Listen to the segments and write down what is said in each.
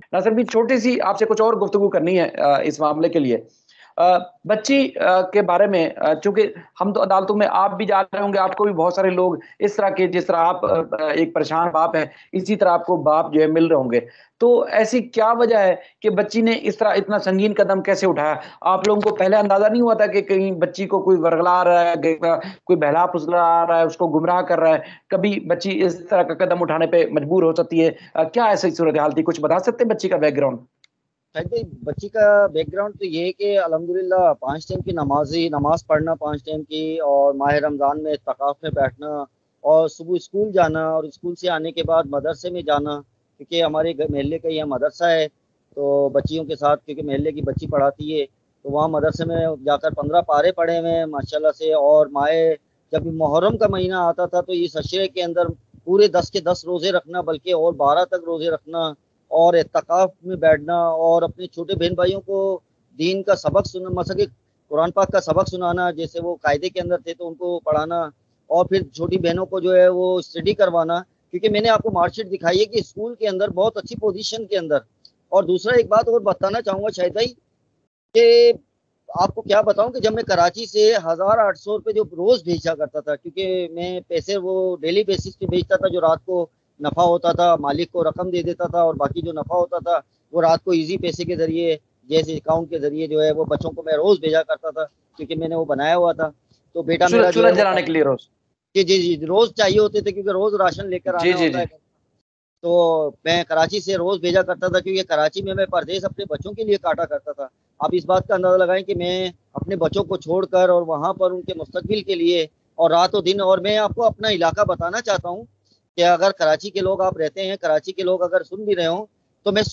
नासिर भी छोटी सी आपसे कुछ और गुफ्तगू करनी है इस मामले के लिए। बच्ची के बारे में, चूंकि हम तो अदालतों में आप भी जा रहे होंगे, आपको भी बहुत सारे लोग इस तरह के, जिस तरह आप एक परेशान बाप है, इसी तरह आपको बाप जो है मिल रहे होंगे। तो ऐसी क्या वजह है कि बच्ची ने इस तरह इतना संगीन कदम कैसे उठाया? आप लोगों को पहले अंदाजा नहीं हुआ था कि कहीं बच्ची को कोई वर्गला रहा है, कोई बहला फुसला रहा है, उसको गुमराह कर रहा है, कभी बच्ची इस तरह का कदम उठाने पे मजबूर हो सकती है? क्या ऐसी सूरत हाल थी? कुछ बता सकते हैं बच्ची का बैकग्राउंड? शायद भाई बच्ची का बैकग्राउंड तो ये है कि अल्हम्दुलिल्लाह 5 टाइम की नमाज पढ़ना 5 टाइम की, और माह रमज़ान में इत्तिकाफ में बैठना, और सुबह स्कूल जाना, और स्कूल से आने के बाद मदरसे में जाना, क्योंकि हमारे मोहल्ले का यहाँ मदरसा है। तो बच्चियों के साथ, क्योंकि मोहल्ले की बच्ची पढ़ाती है, तो वहाँ मदरसे में जाकर 15 पारे पढ़े हुए हैं माशाल्लाह से। और जब मुहर्रम का महीना आता था तो इस अशरे के अंदर पूरे 10 के 10 रोज़े रखना, बल्कि और 12 तक रोज़े रखना, और एतकाफ में बैठना, और अपने छोटे बहन भाइयों को दीन का सबक सुना, मसा कि कुरान पाक का सबक सुनाना, जैसे वो कायदे के अंदर थे तो उनको पढ़ाना, और फिर छोटी बहनों को जो है वो स्टडी करवाना। क्योंकि मैंने आपको मार्कशीट दिखाई है कि स्कूल के अंदर बहुत अच्छी पोजीशन के अंदर। और दूसरा एक बात और बताना चाहूंगा शायद भाई, कि आपको क्या बताऊं कि जब मैं कराची से 1800 रुपये जो रोज भेजा करता था, क्योंकि मैं पैसे वो डेली बेसिस पे भेजता था, जो रात को नफा होता था मालिक को रकम दे देता था, और बाकी जो नफा होता था वो रात को इजी पैसे के जरिए, जैसे अकाउंट के जरिए जो है वो बच्चों को मैं रोज भेजा करता था, क्योंकि मैंने वो बनाया हुआ था। तो बेटा मेरा जो है सूरज वो जलाने के लिए रोज? जी जी जी रोज चाहिए होते थे, क्योंकि रोज राशन लेकर जी आना जी होता जी। है। तो मैं कराची से रोज भेजा करता था, क्योंकि कराची में मैं परदेश अपने बच्चों के लिए काटा करता था। आप इस बात का अंदाजा लगाएं कि मैं अपने बच्चों को छोड़कर और वहां पर उनके मुस्तकबिल के लिए, और रातों दिन। और मैं आपको अपना इलाका बताना चाहता हूँ कि अगर कराची के लोग आप रहते हैं, कराची के लोग अगर सुन भी रहे हो, तो मैं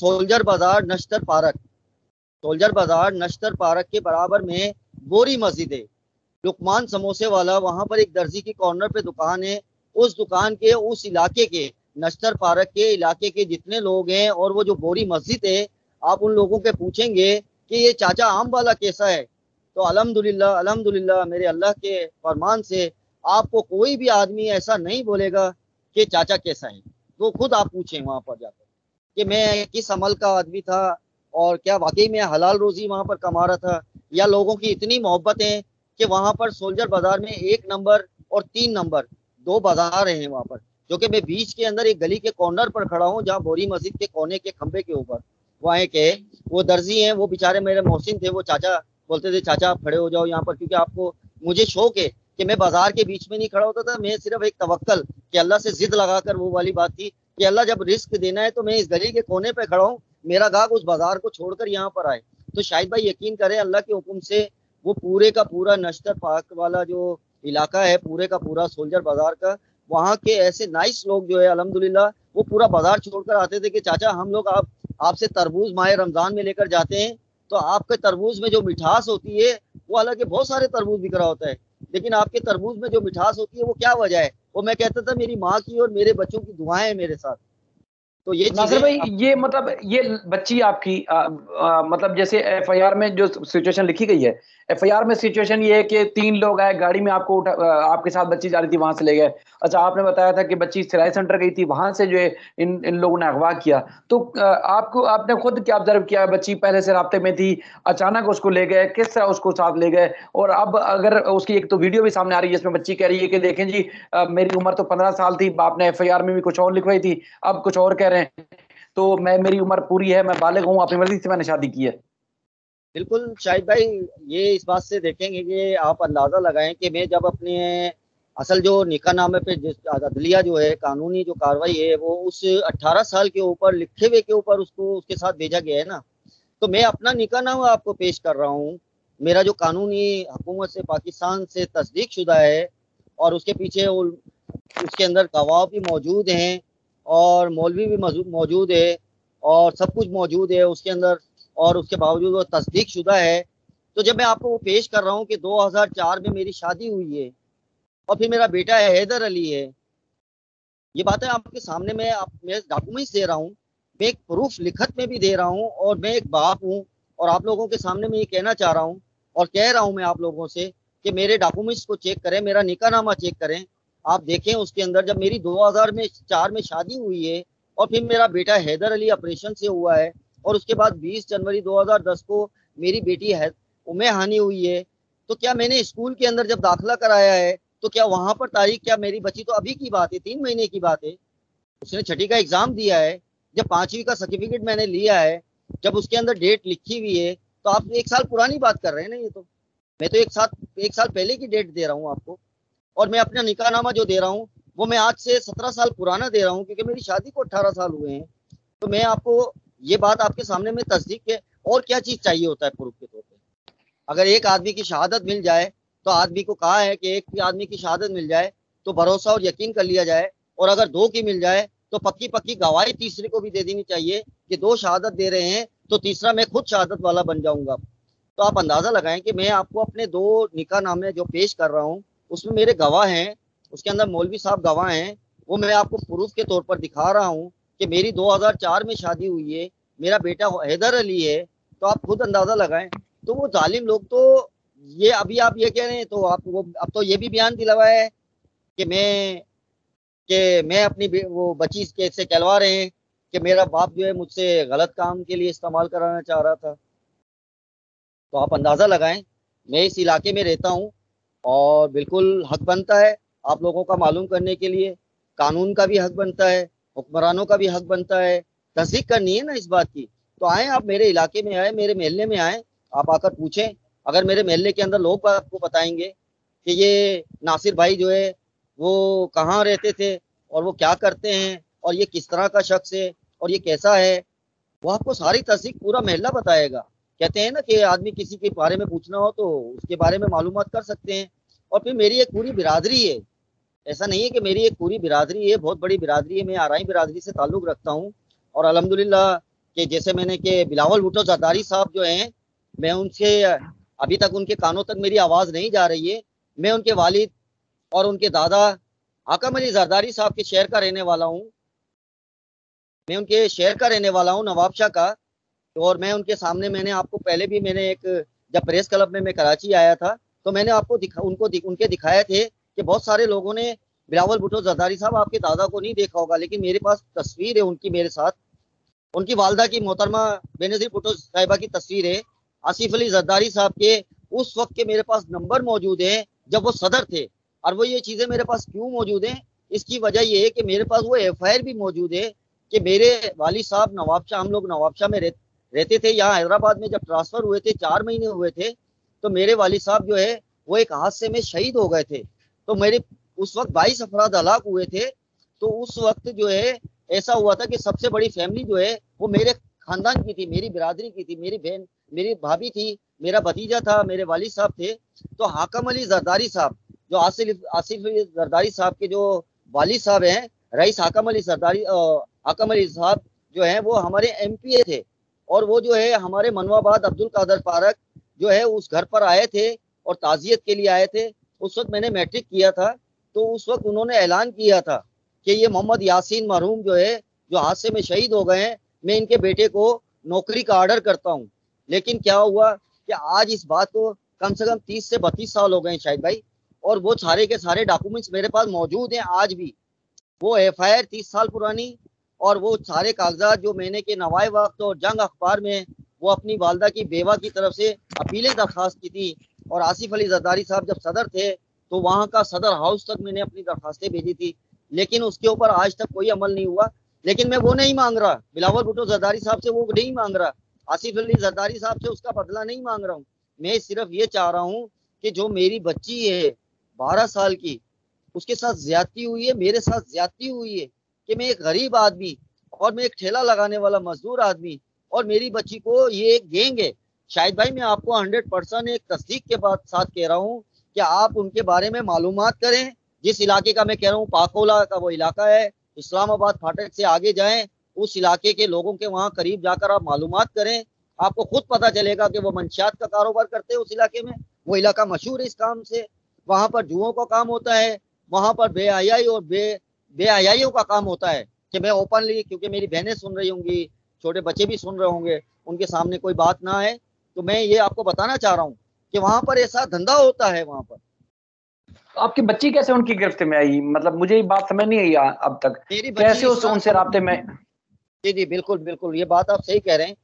सोल्जर बाजार नश्तर पार्क के बराबर में गोरी मस्जिद है, लुकमान समोसे वाला, वहां पर एक दर्जी की कॉर्नर पे दुकान है। उस दुकान के, उस इलाके के, नश्तर पार्क के इलाके के जितने लोग हैं, और वो जो बोरी मस्जिद है, आप उन लोगों के पूछेंगे कि ये चाचा आम वाला कैसा है, तो अल्हम्दुलिल्लाह अल्हम्दुलिल्लाह मेरे अल्लाह के फरमान से आपको कोई भी आदमी ऐसा नहीं बोलेगा कि चाचा कैसा है। तो खुद आप पूछें वहां पर जाकर कि मैं किस अमल का आदमी था, और क्या वाकई में हलाल रोजी वहां पर कमा रहा था, या लोगों की इतनी मोहब्बत है कि वहां पर सोल्जर बाजार में 1 नंबर और 3 नंबर, 2 बाजार हैं वहां पर, जो कि मैं बीच के अंदर एक गली के कॉर्नर पर खड़ा हूँ, जहाँ बोरी मस्जिद के कोने के खंबे के ऊपर वहाँ के वो दर्जी हैं, वो बेचारे मेरे मोहसिन थे, वो चाचा बोलते थे चाचा आप खड़े हो जाओ यहाँ पर, क्योंकि आपको, मुझे शौक है कि मैं बाजार के बीच में नहीं खड़ा होता था, मैं सिर्फ एक तवक्कल कि अल्लाह से जिद लगाकर, वो वाली बात थी कि अल्लाह जब रिस्क देना है तो मैं इस गली के कोने पे खड़ा हूँ, मेरा गाहक उस बाजार को छोड़कर यहाँ पर आए। तो शाहिद भाई यकीन करें, अल्लाह के हुक्म से वो पूरे का पूरा नश्तर पार्क वाला जो इलाका है, पूरे का पूरा सोल्जर बाजार का, वहाँ के ऐसे नाइस लोग जो है अल्हम्दुलिल्लाह, वो पूरा बाजार छोड़कर आते थे कि चाचा हम लोग आपसे तरबूज माह रमजान में लेकर जाते हैं, तो आपके तरबूज में जो मिठास होती है, वो हालांकि बहुत सारे तरबूज बिक रहा होता है, लेकिन आपके तरबूज में जो मिठास होती है वो क्या वजह है? वो मैं कहता था मेरी माँ की और मेरे बच्चों की दुआएं हैं मेरे साथ। तो ये नासिर चीजें भाई, ये मतलब ये बच्ची आपकी मतलब जैसे एफआईआर में जो सिचुएशन लिखी गई है, एफआईआर में सिचुएशन ये है कि 3 लोग आए गाड़ी में, आपको आपके साथ बच्ची जा रही थी, वहां से ले गए। अच्छा, आपने बताया था कि बच्ची सिलाई सेंटर गई थी, वहां से जो है इन इन लोगों ने अगवा किया। तो आपको, आपने खुद क्या ऑब्जर्व किया? बच्ची पहले से रास्ते में थी, अचानक उसको ले गए, किस तरह उसको साथ ले गए? और अब अगर उसकी एक तो वीडियो भी सामने आ रही है जिसमें बच्ची कह रही है कि देखें जी, मेरी उम्र तो 15 साल थी, बाप ने एफआईआर में भी कुछ और लिखवाई थी, अब कुछ और कह रहे हैं। तो मेरी उम्र पूरी है, मैं बालिग हूँ, अपनी मर्जी से मैंने शादी की है। बिल्कुल शाहिद भाई, ये इस बात से देखेंगे कि आप अंदाजा लगाएं कि मैं जब अपने असल जो निकाहनामे पे जिस अदलिया जो है, कानूनी जो कार्रवाई है, वो उस 18 साल के ऊपर लिखे हुए के ऊपर उसको उसके साथ भेजा गया है ना, तो मैं अपना निकाहनामा आपको पेश कर रहा हूँ। मेरा जो कानूनी हुकूमत से, पाकिस्तान से तस्दीक शुदा है, और उसके पीछे उसके अंदर गवाह भी मौजूद हैं, और मौलवी भी मौजूद है, और सब कुछ मौजूद है उसके अंदर, और उसके बावजूद वो तस्दीक शुदा है। तो जब मैं आपको वो पेश कर रहा हूँ कि 2004 में मेरी शादी हुई है, और फिर मेरा बेटा है हैदर अली है, ये बातें आपके सामने मैं डॉक्यूमेंट्स दे रहा हूँ, मैं एक प्रूफ लिखत में भी दे रहा हूँ, और मैं एक बाप हूँ, और आप लोगों के सामने मैं ये कहना चाह रहा हूँ, और कह रहा हूँ मैं आप लोगों से कि मेरे डॉक्यूमेंट्स को चेक करें, मेरा निकाहनामा चेक करें। आप देखें उसके अंदर जब मेरी 2004 में शादी हुई है, और फिर मेरा बेटा हैदर अली ऑपरेशन से हुआ है, और उसके बाद 20 जनवरी 2010 को मेरी बेटी है उम्मे हानि हुई है, तो क्या मैंने स्कूल के अंदर जब दाखिला कराया है तो क्या वहां पर तारीख, क्या मेरी बच्ची तो अभी की बात है, 3 महीने की बात है, उसने छठी का एग्जाम दिया है, जब 5वीं का सर्टिफिकेट मैंने लिया है, जब उसके अंदर डेट लिखी हुई है, तो आप 1 साल पुरानी बात कर रहे हैं ना। ये तो मैं तो 1 साल पहले की डेट दे रहा हूँ आपको। और मैं अपना निकाहनामा जो दे रहा हूँ वो मैं आज से 17 साल पुराना दे रहा हूँ, क्योंकि मेरी शादी को 18 साल हुए हैं। तो मैं आपको ये बात आपके सामने में तस्दीक के, और क्या चीज चाहिए होता है प्रूफ के तौर पे। अगर एक आदमी की शहादत मिल जाए, तो आदमी को कहा है कि एक आदमी की शहादत मिल जाए तो भरोसा और यकीन कर लिया जाए, और अगर 2 की मिल जाए तो पक्की पक्की गवाही तीसरे को भी दे देनी चाहिए कि 2 शहादत दे रहे हैं तो तीसरा मैं खुद शहादत वाला बन जाऊंगा। तो आप अंदाजा लगाएं कि मैं आपको अपने 2 निकाहनामे जो पेश कर रहा हूँ उसमें मेरे गवाह हैं, उसके अंदर मौलवी साहब गवाह हैं, वो मैं आपको प्रूफ के तौर पर दिखा रहा हूँ कि मेरी 2004 में शादी हुई है, मेरा बेटा हैदर अली है। तो आप खुद अंदाजा लगाएं। तो वो जालिम लोग तो ये अभी आप ये कह रहे हैं, तो आप वो अब तो ये भी बयान दिलवा है कि मैं अपनी वो बच्ची के से कहलवा रहे हैं कि मेरा बाप जो है मुझसे गलत काम के लिए इस्तेमाल कराना चाह रहा था। तो आप अंदाजा लगाएं, मैं इस इलाके में रहता हूं और बिल्कुल हक बनता है आप लोगों का मालूम करने के लिए, कानून का भी हक बनता है, हुक्मरानों का भी हक बनता है, तस्दीक करनी है ना इस बात की। तो आए, आप मेरे इलाके में आए, मेरे मोहल्ले में आए, आप आकर पूछें। अगर मेरे मोहल्ले के अंदर लोग आपको बताएंगे कि ये नासिर भाई जो है वो कहाँ रहते थे और वो क्या करते हैं और ये किस तरह का शख्स है और ये कैसा है, वो आपको सारी तस्दीक पूरा मोहल्ला बताएगा। कहते हैं ना कि आदमी किसी के बारे में पूछना हो तो उसके बारे में मालूमात कर सकते हैं। और फिर मेरी एक पूरी बिरादरी है, ऐसा नहीं है कि मेरी एक पूरी बिरादरी है, बहुत बड़ी बिरादरी है, मैं आरई बिरादरी से ताल्लुक रखता हूँ। और अल्हम्दुलिल्लाह कि जैसे मैंने कि बिलावल भुट्टो जरदारी साहब जो हैं, मैं उनसे अभी तक उनके कानों तक मेरी आवाज़ नहीं जा रही है। मैं उनके वालिद और उनके दादा हाकम अली जरदारी साहब के शहर का रहने वाला हूँ, मैं उनके शहर का रहने वाला हूँ, नवाबशाह का। और मैं उनके सामने, मैंने आपको पहले भी मैंने जब प्रेस क्लब में मैं कराची आया था तो मैंने आपको उनके दिखाए थे कि बहुत सारे लोगों ने बिलावल भुट्टो जरदारी साहब आपके दादा को नहीं देखा होगा, लेकिन मेरे पास तस्वीर है उनकी, मेरे साथ उनकी वालदा की मोहतरमा बेनज़ीर भुट्टो साहिबा की तस्वीर है, आसिफ अली जरदारी साहब के उस वक्त के मेरे पास नंबर मौजूद है जब वो सदर थे। और वो ये चीज़ें मेरे पास क्यों मौजूद हैं, इसकी वजह ये है कि मेरे पास वो FIR भी मौजूद है कि मेरे वालिद साहब नवाबशाह, हम लोग नवाबशाह में रहते थे, यहाँ हैदराबाद में जब ट्रांसफ़र हुए थे 4 महीने हुए थे, तो मेरे वालिद साहब जो है वो एक हादसे में शहीद हो गए थे। तो मेरे उस वक्त 22 अफराद हलाक हुए थे। तो उस वक्त जो है ऐसा हुआ था कि सबसे बड़ी फैमिली जो है वो मेरे खानदान की थी, मेरी बिरादरी की थी, मेरी बहन, मेरी भाभी थी, मेरा भतीजा था, मेरे वालिद साहब थे। तो हाकम अली जरदारी साहब जो आसिफ अली जरदारी साहब के जो वालिद साहब हैं, रईस हाकम अली साहब जो है वो हमारे MPA थे। और वो जो है हमारे मनवाबाद अब्दुल कादर पारक जो है उस घर पर आए थे और ताजियत के लिए आए थे। उस वक्त मैंने मैट्रिक किया था, तो उस वक्त उन्होंने ऐलान किया था कि ये मोहम्मद यासीन मरहूम जो है जो हादसे में शहीद हो गए हैं, मैं इनके बेटे को नौकरी का ऑर्डर करता हूँ। लेकिन क्या हुआ कि आज इस बात को कम से कम 30 से 32 साल हो गए हैं शाहिद भाई, और वो सारे के सारे डॉक्यूमेंट्स मेरे पास मौजूद हैं आज भी। वो FIR 30 साल पुरानी और वो सारे कागजात जो मैंने के नवाए वक्त और जंग अखबार में वो अपनी वालदा की बेवा की तरफ से अपीलें दरख्वास्त की थी। और आसिफ अली जरदारी साहब जब सदर थे तो वहाँ का सदर हाउस तक मैंने अपनी दरख्वास्तें भेजी थी, लेकिन उसके ऊपर आज तक कोई अमल नहीं हुआ। लेकिन मैं वो नहीं मांग रहा, बिलावल भुट्टो जरदारी साहब से वो नहीं मांग रहा, आसिफ अली जरदारी साहब से उसका बदला नहीं मांग रहा हूँ। मैं सिर्फ ये चाह रहा हूँ कि जो मेरी बच्ची है 12 साल की, उसके साथ ज्यादती हुई है, मेरे साथ ज्यादती हुई है कि मैं एक गरीब आदमी और मैं एक ठेला लगाने वाला मजदूर आदमी, और मेरी बच्ची को ये एक गैंग है। शाहिद भाई मैं आपको 100% एक तस्दीक के साथ कह रहा हूँ कि आप उनके बारे में मालूमात करें। जिस इलाके का मैं कह रहा हूँ पाकोला का वो इलाका है, इस्लामाबाद फाटक से आगे जाएं, उस इलाके के लोगों के वहाँ करीब जाकर आप मालूमात करें, आपको खुद पता चलेगा कि वो मंशियात का कारोबार करते हैं उस इलाके में। वो इलाका मशहूर है इस काम से, वहाँ पर जुओं का काम होता है, वहाँ पर बेहयाई और बेहयाइयों का काम होता है। कि मैं ओपनली, क्योंकि मेरी बहनें सुन रही होंगी, छोटे बच्चे भी सुन रहे होंगे, उनके सामने कोई बात ना है, तो मैं ये आपको बताना चाह रहा हूँ कि वहाँ पर ऐसा धंधा होता है। वहाँ पर आपकी बच्ची कैसे उनकी गिरफ्त में आई, मतलब मुझे ये बात समझ नहीं आई अब तक, मेरी कैसे बच्ची उनसे राब्ते में? जी बिल्कुल बिल्कुल, ये बात आप सही कह रहे हैं।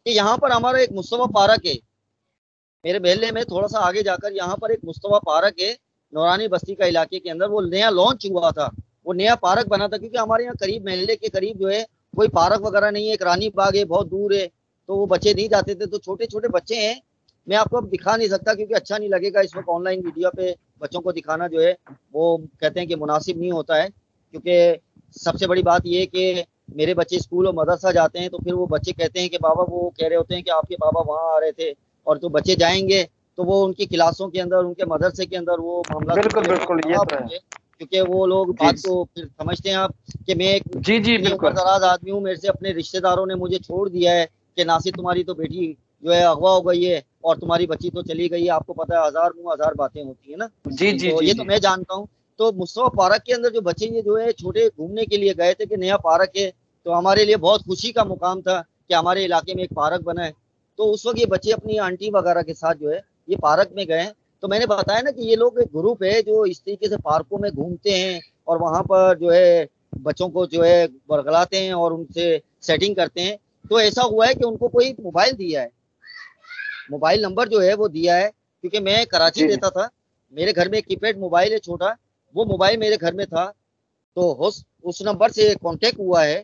कि यहाँ पर हमारा एक मुस्तफा पार्क है, मेरे मोहल्ले में थोड़ा सा आगे जाकर यहाँ पर एक मुस्तफा पार्क है, नौरानी बस्ती का इलाके के अंदर। वो नया लॉन्च हुआ था, वो नया पार्क बना था, क्योंकि हमारे यहाँ करीब मोहल्ले के करीब जो है कोई पार्क वगैरह नहीं है, एक रानी बाग है, बहुत दूर है, तो वो बच्चे नहीं जाते थे। तो छोटे छोटे बच्चे हैं, मैं आपको अब दिखा नहीं सकता क्योंकि अच्छा नहीं लगेगा इस वक्त ऑनलाइन वीडियो पे बच्चों को दिखाना जो है वो कहते हैं कि मुनासिब नहीं होता है। क्योंकि सबसे बड़ी बात ये है कि मेरे बच्चे स्कूल और मदरसा जाते हैं, तो फिर वो बच्चे कहते हैं कि बाबा, वो कह रहे होते हैं कि आपके बाबा वहाँ आ रहे थे, और तो बच्चे जाएंगे तो वो उनकी क्लासों के अंदर, उनके मदरसे के अंदर वो मामला बिल्कुल बिल्कुल, ये तो है। क्योंकि वो लोग जी बात को फिर समझते हैं आप कि मैं एक जी जी इतनी बिल्कुल। उम्रदराज आदमी हूँ, मेरे से अपने रिश्तेदारों ने मुझे छोड़ दिया है कि नासिर तुम्हारी तो बेटी जो है अगवा हो गई है और तुम्हारी बच्ची तो चली गई है। आपको पता है हजार मुंह हजार बातें होती है ना। जी जी तो जी ये तो जी। मैं जानता हूँ। तो मुस्तफा पार्क के अंदर जो बच्चे ये जो है छोटे घूमने के लिए गए थे कि नया पार्क है, तो हमारे लिए बहुत खुशी का मुकाम था कि हमारे इलाके में एक पार्क बना है। तो उस वक्त ये बच्चे अपनी आंटी वगैरह के साथ जो है ये पार्क में गए। तो मैंने बताया ना कि ये लोग एक ग्रुप है जो इस तरीके से पार्कों में घूमते हैं और वहां पर जो है बच्चों को जो है बरगलाते हैं और उनसे सेटिंग करते हैं। तो ऐसा हुआ है कि उनको कोई मोबाइल दिया है, मोबाइल नंबर जो है वो दिया है, क्योंकि मैं कराची जी रहता था, मेरे घर में एक कीपैड मोबाइल है छोटा, वो मोबाइल मेरे घर में था। तो उस नंबर से कांटेक्ट हुआ है,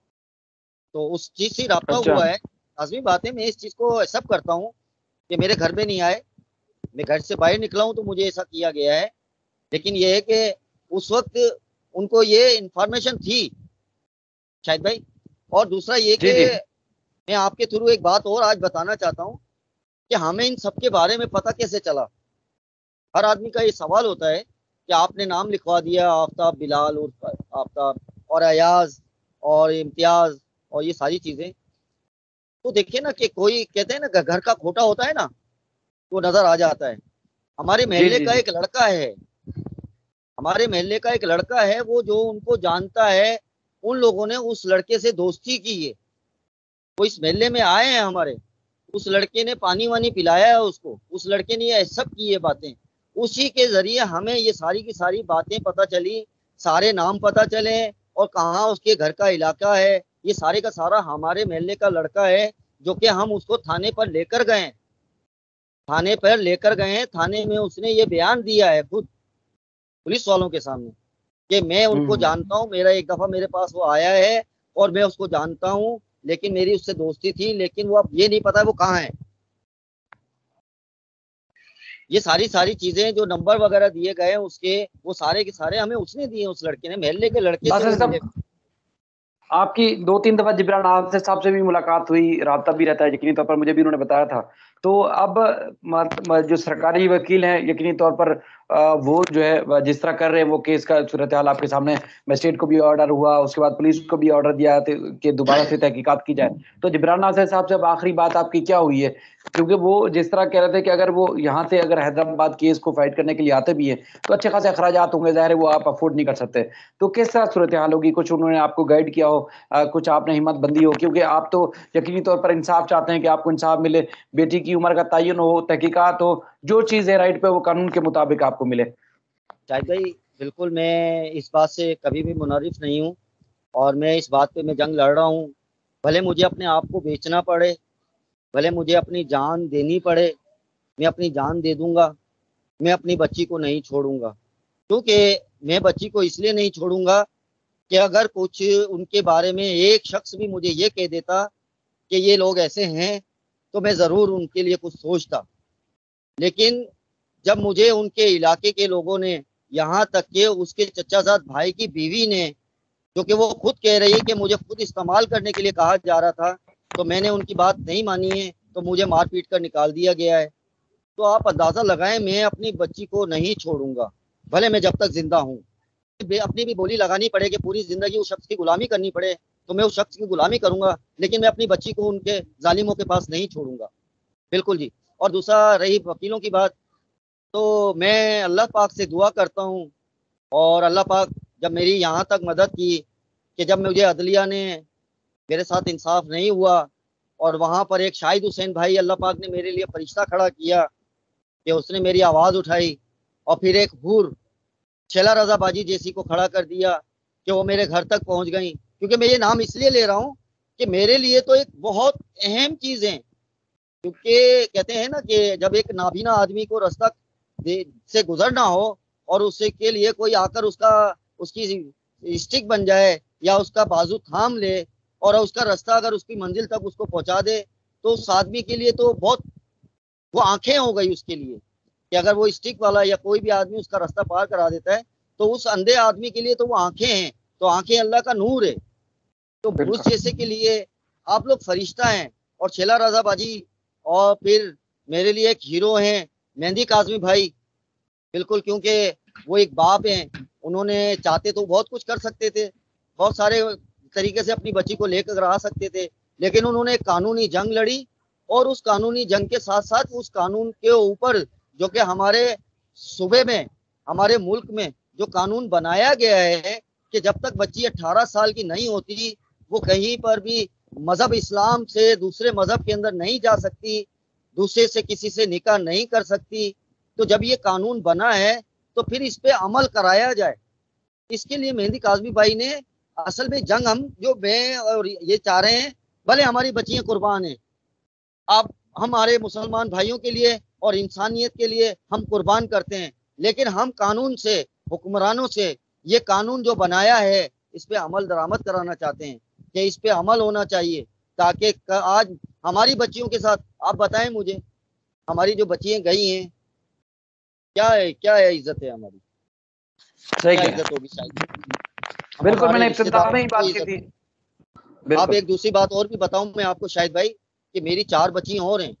तो उस चीज से रब्ता अच्छा। हुआ है। लाजमी बात है, मैं इस चीज को एक्सेप्ट करता हूँ कि मेरे घर में नहीं आए, मैं घर से बाहर निकला हूँ तो मुझे ऐसा किया गया है। लेकिन ये है कि उस वक्त उनको ये इंफॉर्मेशन थी शायद भाई। और दूसरा ये कि जी जी मैं आपके थ्रू एक बात और आज बताना चाहता हूँ कि हमें इन सब के बारे में पता कैसे चला। हर आदमी का ये सवाल होता है कि आपने नाम लिखवा दिया आफ्ताब बिलाल और आफ्ताब और अयाज और इम्तियाज और ये सारी चीजें। तो देखिए ना कि कोई कहते हैं ना घर का खोटा होता है ना, वो नजर आ जाता है। हमारे जी मोहल्ले जी का जी। एक लड़का है, हमारे मोहल्ले का एक लड़का है, वो जो उनको जानता है, उन लोगों ने उस लड़के से दोस्ती की है। वो इस मोहल्ले में आए हैं हमारे, उस लड़के ने पानी वानी पिलाया है उसको, उस लड़के ने ये सब की ये बातें, उसी के जरिए हमें ये सारी की सारी बातें पता चली, सारे नाम पता चले और कहाँ उसके घर का इलाका है। ये सारे का सारा हमारे मोहल्ले का लड़का है, जो कि हम उसको थाने पर लेकर गए, थाने पर लेकर गए हैं। थाने में उसने ये बयान दिया है खुद पुलिस वालों के सामने कि मैं उनको हम्म। जानता हूँ, मेरा एक दफा मेरे पास वो आया है और मैं उसको जानता हूँ, लेकिन मेरी उससे दोस्ती थी, लेकिन वो अब ये नहीं पता है वो कहाँ है। ये सारी सारी चीजें जो नंबर वगैरह दिए गए हैं उसके, वो सारे के सारे हमें उसने दिए, उस लड़के ने, मोहल्ले के लड़के से बस वो मिले। सब आपकी 2-3 दफा जिब्रान आसिफ साहब से भी मुलाकात हुई, राब्ता भी रहता है यकीनी तौर पर, मुझे भी उन्होंने बताया था। तो अब जो सरकारी वकील हैं यकीनी तौर पर वो जो है जिस तरह कर रहे हैं वो केस का सूरत हाल आपके सामने, मजिस्ट्रेट को भी ऑर्डर हुआ, उसके बाद पुलिस को भी ऑर्डर दिया कि दोबारा से तहकीकात की जाए। तो जिब्रान आसिफ साहब से अब आखिरी बात आपकी क्या हुई है? क्योंकि वो जिस तरह कह रहे थे कि अगर वो यहाँ से अगर हैदराबाद केस को फाइट करने के लिए आते भी हैं तो अच्छे खासे अखराजात होंगे, ज़ाहिर है वो आप अफोर्ड नहीं कर सकते। तो किस तरह सूरत हाल होगी? कुछ उन्होंने आपको गाइड किया हो, कुछ आपने हिम्मत बंदी हो, क्योंकि आप तो यकीनी तौर पर इंसाफ चाहते हैं कि आपको इंसाफ मिले, बेटी की उम्र का तयन हो, तहकीकात हो, जो चीज़ है राइट पे वो कानून के मुताबिक आपको मिले। शाहिद भाई, बिल्कुल मैं इस बात से कभी भी मुनरिफ नहीं हूँ और मैं इस बात पे मैं जंग लड़ रहा हूँ। भले मुझे अपने आप को बेचना पड़े, भले मुझे अपनी जान देनी पड़े, मैं अपनी जान दे दूंगा, मैं अपनी बच्ची को नहीं छोड़ूंगा। क्योंकि मैं बच्ची को इसलिए नहीं छोड़ूंगा कि अगर कुछ उनके बारे में एक शख्स भी मुझे ये कह देता कि ये लोग ऐसे हैं, तो मैं ज़रूर उनके लिए कुछ सोचता। लेकिन जब मुझे उनके इलाके के लोगों ने, यहाँ तक कि उसके चचाजाद भाई की बीवी ने, जो कि वो खुद कह रही है कि मुझे खुद इस्तेमाल करने के लिए कहा जा रहा था, तो मैंने उनकी बात नहीं मानी है, तो मुझे मार पीट कर निकाल दिया गया है। तो आप अंदाज़ा लगाएं, मैं अपनी बच्ची को नहीं छोड़ूंगा, भले मैं जब तक जिंदा हूँ। अपनी भी बोली लगानी पड़े कि पूरी जिंदगी उस शख्स की गुलामी करनी पड़े, तो मैं उस शख्स की गुलामी करूंगा, लेकिन मैं अपनी बच्ची को उनके जालिमों के पास नहीं छोड़ूंगा। बिल्कुल जी। और दूसरा रही वकीलों की बात, तो मैं अल्लाह पाक से दुआ करता हूँ, और अल्लाह पाक जब मेरी यहाँ तक मदद की कि जब मुझे अदलिया ने, मेरे साथ इंसाफ नहीं हुआ, और वहाँ पर एक शाहिद हुसैन भाई, अल्लाह पाक ने मेरे लिए फरिश्ता खड़ा किया कि उसने मेरी आवाज़ उठाई, और फिर एक हूर शैला रजा बाजी जैसी को खड़ा कर दिया कि वो मेरे घर तक पहुंच गई। क्योंकि मैं ये नाम इसलिए ले रहा हूँ कि मेरे लिए तो एक बहुत अहम चीज है, क्योंकि कहते हैं ना कि जब एक नाबीना आदमी को रास्ता से गुजरना हो और उससे के लिए कोई आकर उसकी स्टिक बन जाए या उसका बाजू थाम ले और उसका रास्ता अगर उसकी मंजिल तक उसको पहुंचा दे, तो उस आदमी के लिए तो बहुत वो आंखें हो गई उसके लिए, कि अगर वो स्टिक वाला या कोई भी आदमी उसका रास्ता पार करा देता है तो उस अंधे आदमी के लिए तो वो आंखें हैं, तो आंखें अल्लाह का नूर है। तो उस जैसे के लिए आप लोग फरिश्ता हैं। और शेला रजा बाजी और फिर मेरे लिए एक हीरो हैं मेहंदी काजमी भाई, बिल्कुल, क्योंकि वो एक बाप हैं, उन्होंने चाहते तो बहुत कुछ कर सकते थे, बहुत सारे तरीके से अपनी बच्ची को लेकर आ सकते थे, लेकिन उन्होंने एक कानूनी जंग लड़ी और उस कानूनी जंग के साथ साथ उस कानून के ऊपर जो कि हमारे सूबे में, हमारे मुल्क में जो कानून बनाया गया है कि जब तक बच्ची 18 साल की नहीं होती वो कहीं पर भी मजहब इस्लाम से दूसरे मजहब के अंदर नहीं जा सकती, दूसरे से किसी से निकाह नहीं कर सकती। तो जब ये कानून बना है तो फिर इस पे अमल कराया जाए। इसके लिए मेहंदी काजमी भाई ने असल में जंग हम जो मैं और ये चाह रहे हैं, भले हमारी बच्चियां कुर्बान हैं, आप हमारे मुसलमान भाइयों के लिए और इंसानियत के लिए हम कुर्बान करते हैं, लेकिन हम कानून से, हुक्मरानों से ये कानून जो बनाया है इस पे अमल दरामद कराना चाहते हैं कि इस पे अमल होना चाहिए, ताकि आज हमारी बच्चियों के साथ, आप बताएं मुझे, हमारी जो बच्चियां गई हैं क्या है इज्जत है हमारी, क्या इज्जत होगी शायद। बिल्कुल, मैंने इब्तिदा में ही बात की थी। आप एक दूसरी बात और भी बताऊं मैं आपको शाहिद भाई, कि मेरी 4 बच्चियां और हैं।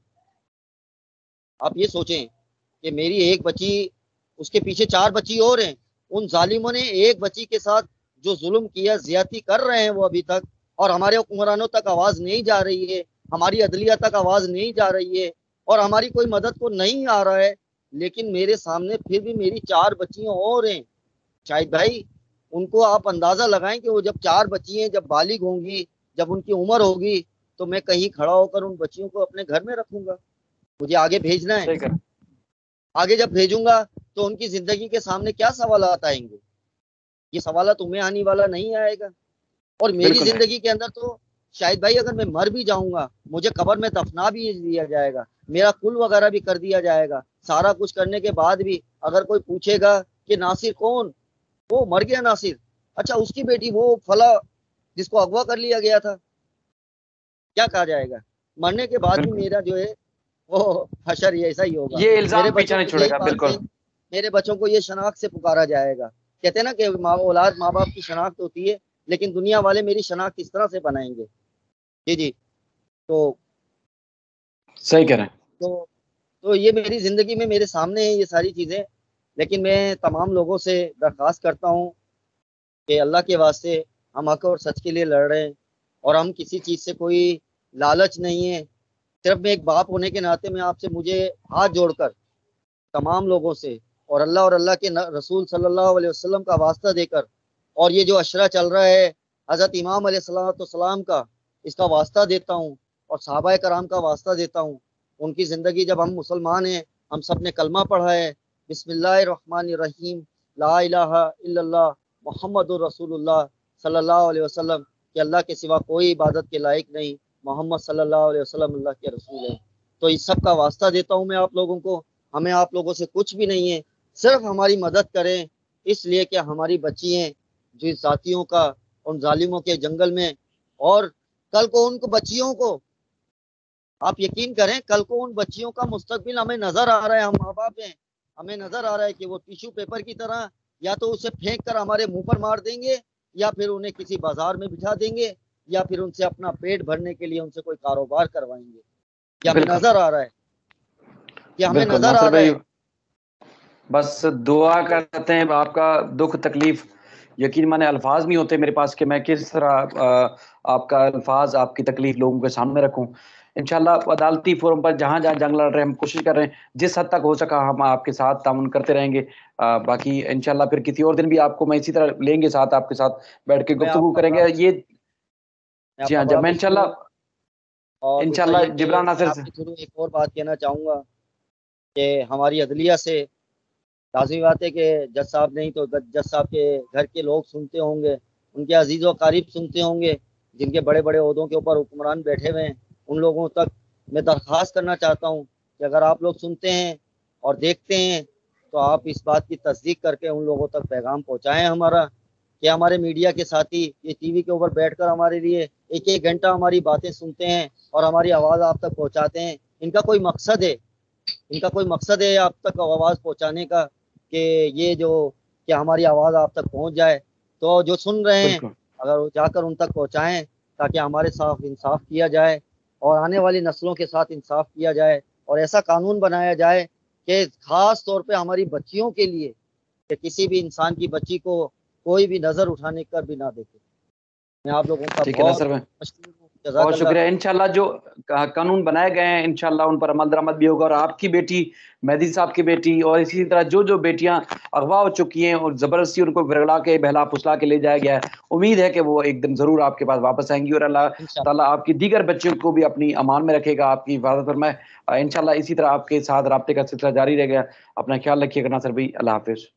आप ये सोचें कि मेरी एक बच्ची, उसके पीछे 4 बच्ची और हैं। उन जालिमों ने एक बच्ची के साथ जो जुल्म किया, ज्यादती कर रहे हैं वो अभी तक, और हमारे हुक्मरानों तक आवाज नहीं जा रही है, हमारी अदलिया तक आवाज नहीं जा रही है और हमारी कोई मदद को नहीं आ रहा है। लेकिन मेरे सामने फिर भी मेरी 4 बच्चियां और हैं शाहिद भाई। उनको आप अंदाजा लगाएं कि वो जब 4 बच्चियां जब बालिग होंगी, जब उनकी उम्र होगी, तो मैं कहीं खड़ा होकर उन बच्चियों को अपने घर में रखूंगा। मुझे आगे भेजना है, आगे जब भेजूंगा तो उनकी जिंदगी के सामने क्या सवालात आएंगे, ये सवाल तुम्हें आने वाला नहीं आएगा। और मेरी जिंदगी के अंदर तो शायद भाई अगर मैं मर भी जाऊंगा, मुझे कब्र में दफना भी दिया जाएगा, मेरा कुल वगैरह भी कर दिया जाएगा, सारा कुछ करने के बाद भी अगर कोई पूछेगा कि नासिर कौन, वो मर गया नासिर, अच्छा उसकी बेटी वो फला जिसको अगवा कर लिया गया था, क्या कहा जाएगा। मरने के बाद भी मेरा जो है वो हशर ऐसा ही होगा, ये इल्जाम पीछे नहीं छोड़ेगा। बिल्कुल, मेरे बच्चों को ये शनाख्त से पुकारा जाएगा। कहते हैं ना कि औलाद माँ बाप की शनाख्त होती है, लेकिन दुनिया वाले मेरी शनाख्त इस तरह से बनाएंगे। जी जी, तो सही कह रहे हैं। तो ये मेरी जिंदगी में मेरे सामने है ये सारी चीजें। लेकिन मैं तमाम लोगों से दरख्वास्त करता हूँ कि अल्लाह के वास्ते हम हक और सच के लिए लड़ रहे हैं और हम किसी चीज से कोई लालच नहीं है। सिर्फ मैं एक बाप होने के नाते में आपसे, मुझे हाथ जोड़कर तमाम लोगों से और अल्लाह के रसूल सल्लल्लाहु अलैहि वसल्लम का वास्ता देकर, और ये जो अशरा चल रहा है हजरत इमाम अलैहिस्सलाम का, इसका वास्ता देता हूँ और सहाबा कराम का वास्ता देता हूँ। उनकी ज़िंदगी, जब हम मुसलमान हैं, हम सब ने कलमा पढ़ा है, बिस्मिल्लाहिर्रहमानिर्रहीम, ला इलाहा इल्लल्लाह मुहम्मदुर रसूलुल्लाह सल्लल्लाहु अलैहि वसल्लम, कि अल्लाह के सिवा कोई इबादत के लायक नहीं, मोहम्मद सल्लल्लाहु अलैहि वसल्लम अल्लाह के रसूल है। तो इस सब का वास्ता देता हूँ मैं आप लोगों को। हमें आप लोगों से कुछ भी नहीं है, सिर्फ हमारी मदद करें, इसलिए कि हमारी बच्ची हैं जो जातियों का, उन जालिमों के जंगल में, और कल को उनको बच्चियों को, आप यकीन करें, कल को उन बच्चियों का मुस्तकबिल हमें नजर आ रहा है। हम माँ बाप हैं, हमें नजर आ रहा है कि वो टिश्यू पेपर की तरह या तो उसे फेंक कर हमारे मुंह पर मार देंगे, या फिर उन्हें किसी बाजार में बिठा देंगे, या फिर उनसे अपना पेट भरने के लिए उनसे कोई कारोबार करवाएंगे। क्या हमें नजर आ रहा है, क्या हमें नजर आ रहा है। बस दुआ करते हैं। आपका दुख तकलीफ यकीन माने अल्फाज नहीं होते मेरे पास कि मैं किस तरह आपका अल्फाज, आपकी तकलीफ लोगों के सामने रखूं। इंशाल्लाह अदालती फोरम पर जहां जहां जंग लड़ रहे हैं, हम कोशिश कर रहे हैं जिस हद तक हो सका हम आपके साथ तामुन करते रहेंगे। बाकी इंशाल्लाह फिर किसी और दिन भी आपको मैं इसी तरह लेंगे साथ, आपके साथ बैठ के गुफ्तगू करेंगे। ये जी हाँ, जब मैं इंशाल्लाह जिब्रान नासिर से एक और बात कहना चाहूंगा कि हमारी अदलिया से लाज़मी बात है कि जज साहब नहीं तो जज साहब के घर के लोग सुनते होंगे, उनके अजीज़ व क़रीब सुनते होंगे, जिनके बड़े बड़े ओहदों के ऊपर हुक्मरान बैठे हुए हैं, उन लोगों तक मैं दरख्वास्त करना चाहता हूँ कि अगर आप लोग सुनते हैं और देखते हैं तो आप इस बात की तस्दीक करके उन लोगों तक पैगाम पहुँचाएं हमारा, कि हमारे मीडिया के साथी ये टीवी के ऊपर बैठकर हमारे लिए एक एक घंटा हमारी बातें सुनते हैं और हमारी आवाज़ आप तक पहुँचाते हैं। इनका कोई मकसद है, इनका कोई मकसद है आप तक आवाज़ पहुँचाने का, कि ये जो कि हमारी आवाज़ आप तक पहुँच जाए। तो जो सुन रहे हैं बिल्कुल अगर वो जाकर उन तक पहुँचाएं ताकि हमारे साथ इंसाफ किया जाए और आने वाली नस्लों के साथ इंसाफ किया जाए और ऐसा कानून बनाया जाए कि खास तौर पे हमारी बच्चियों के लिए, कि किसी भी इंसान की बच्ची को कोई भी नज़र उठाने कर भी ना देखे। मैं आप लोगों का ठीक है बहुत नासिर भाई, मशहूर हूँ। बहुत जज़ाकल्लाह। शुक्रिया। इंशाल्लाह जो कानून बनाए गए हैं इंशाल्लाह उन पर अमल दरामद भी होगा, और आपकी बेटी, मेहदी साहब की बेटी, और इसी तरह जो जो बेटियां अगवा हो चुकी हैं और ज़बरदस्ती उनको विरगला के बहला फुसला के ले जाया गया है, उम्मीद है कि वो एक दिन ज़रूर आपके पास वापस आएंगी और अल्लाह ताला इंशाअल्लाह। आपकी दीगर बच्चों को भी अपनी अमान में रखेगा, आपकी हिफाजत फरमाए। इंशाल्लाह इसी तरह आपके साथ राब्ते का सिलसिला जारी रहेगा। अपना ख्याल रखिएगा नासिर भाई, अल्लाह हाफ़िज़।